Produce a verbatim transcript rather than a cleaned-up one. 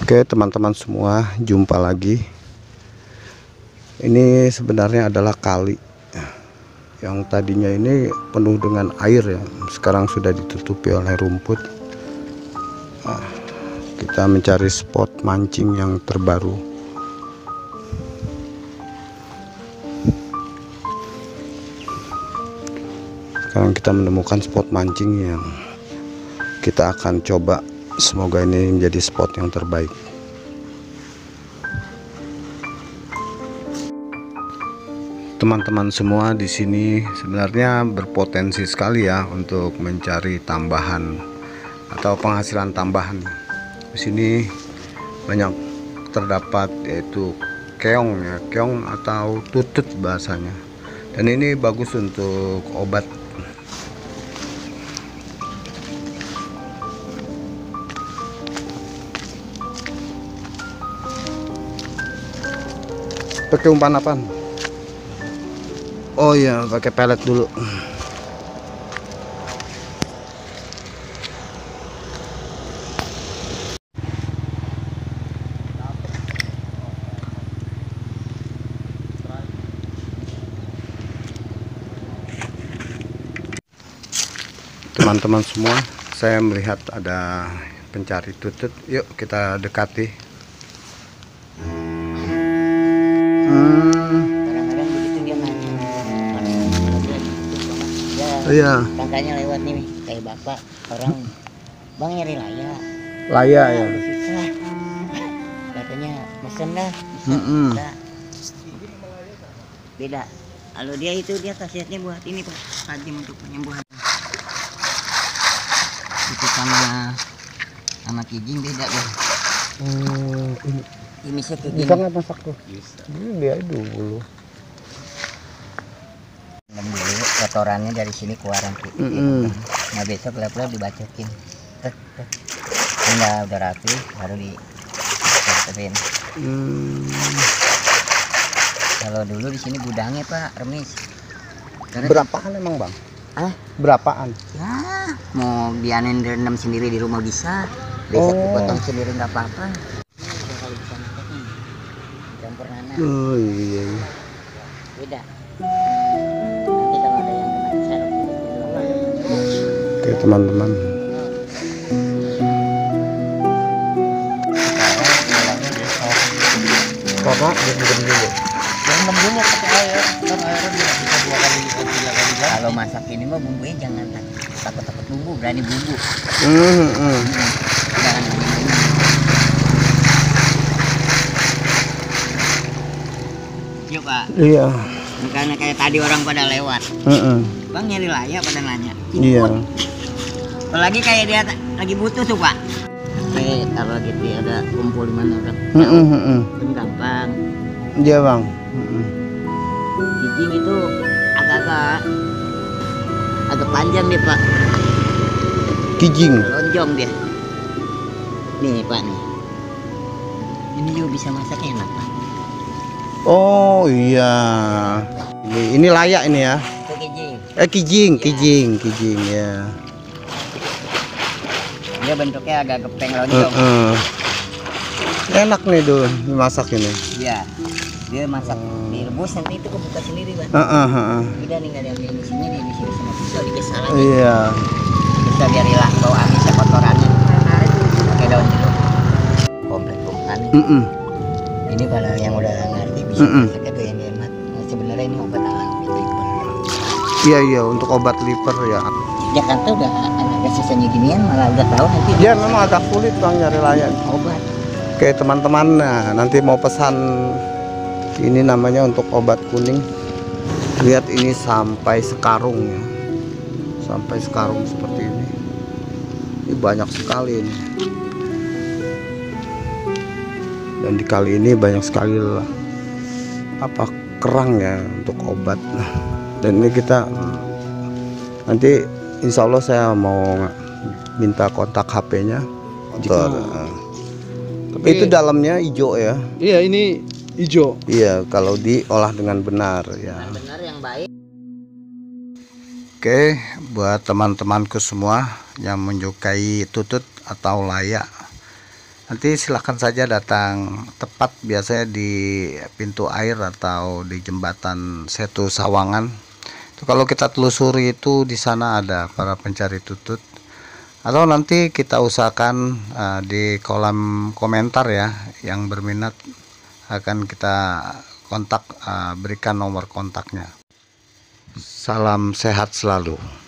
Oke teman-teman semua, jumpa lagi. Ini sebenarnya adalah kali yang tadinya ini penuh dengan air ya, sekarang sudah ditutupi oleh rumput. Nah, kita mencari spot mancing yang terbaru. Sekarang kita menemukan spot mancing yang kita akan coba. Semoga ini menjadi spot yang terbaik. Teman-teman semua, di sini sebenarnya berpotensi sekali ya untuk mencari tambahan atau penghasilan tambahan. Di sini banyak terdapat yaitu keong ya, keong atau tutut bahasanya. Dan ini bagus untuk obat. Pakai umpan apaan? Oh iya, pakai pelet dulu. Teman-teman semua, saya melihat ada pencari tutut. Yuk kita dekati. Kadang-kadang begitu dia nanya, kalau dia gitu, dia Iya. sangkanya lewat nih kayak bapak orang, bang nyari laya, Laya ya. udah susah, katanya mesen dah, bisa, Mm -mm. bisa. Beda. Kalau dia itu dia khasiatnya buat ini pak, tajam untuk penyembuhan. Itu sama sama kijing beda bang. Hmm, ini Ini sih kayak bisa gini. nggak masak tuh? Bisa. Ini dia dulu. Dan dulu kotorannya dari sini keluar nanti. Mm -mm. Nah besok lap-lap dibacokin. Eh, eh. Enggak, udah rapi baru di terin. Hmm. Kalau dulu di sini gudangnya pak remis. Karena Berapaan emang bang? ah Berapaan? ya mau biarin rendam sendiri di rumah bisa. Besok Oh. dipotong sendiri nggak apa-apa. Kalau bisa masak nih campur nanas Oh iya, iya. beda. Nanti kalau ada yang kena serok Oke teman-teman. Karena direndam dulu. rendam dulu pakai air, kan airnya bisa dua kali tiga kali. Kalau masak ini mah bumbunya jangan takut-takut bumbu, berani bumbu. Hmm, hmm. Jangan yuk pak, Iya. karena kayak tadi orang pada lewat, Hmm. bang nyari laya pada nanya. Iya. Apalagi kayak dia lagi butuh tuh pak. Oke, kalau gitu ada kumpul di mana orang. Hmm, hmm, hmm. Kan gampang. Iya bang. Hmm. Kijing itu agak-agak agak panjang deh pak. Kijing. Lonjong dia. Nih pak nih. Ini juga bisa masak enak pak. Oh iya. Ini ini layak ini ya. Itu kijing. Eh kijing, Iya. kijing, kijing ya. Dia bentuknya agak gepeng lonjong. Heeh. Enak nih dulu dimasak ini. Iya. Dia masak direbus nanti itu kebuka sendiri pak. Heeh, heeh. Udah nih nggak ada yang di sini, di sini sama pisau digeser lagi. Iya. Bisa biar hilang bau amisnya kotorannya. Pakai daun jeruk. Komplek rumahannya. Mm-mm. Ini kalau yang udah ngerti bisa Mm-mm. masaknya tuh yang hemat. Nah, sebenarnya ini obat alami liver. Iya iya untuk obat liver ya. Jakarta udah agak susahnya ginian malah udah tahu nanti. Dia memang agak sulit bang nyari layan. Obat. Oke teman-teman, nah nanti mau pesan ini namanya untuk obat kuning. Lihat ini sampai sekarung ya, sampai sekarung seperti ini. Ini banyak sekali ini. Dan di kali ini banyak sekali lah apa kerang ya untuk obat. Nah, dan ini kita nanti insya Allah saya mau minta kontak H P-nya. Tapi itu dalamnya hijau ya. Iya ini hijau. Iya kalau diolah dengan benar ya. Benar yang baik. Oke, buat teman-temanku semua yang menyukai tutut atau layak, Nanti silahkan saja datang tepat biasanya di pintu air atau di jembatan Setu Sawangan. Itu kalau kita telusuri itu di sana ada para pencari tutut. Atau nanti kita usahakan uh, di kolom komentar ya, yang berminat akan kita kontak, uh, berikan nomor kontaknya. Salam sehat selalu.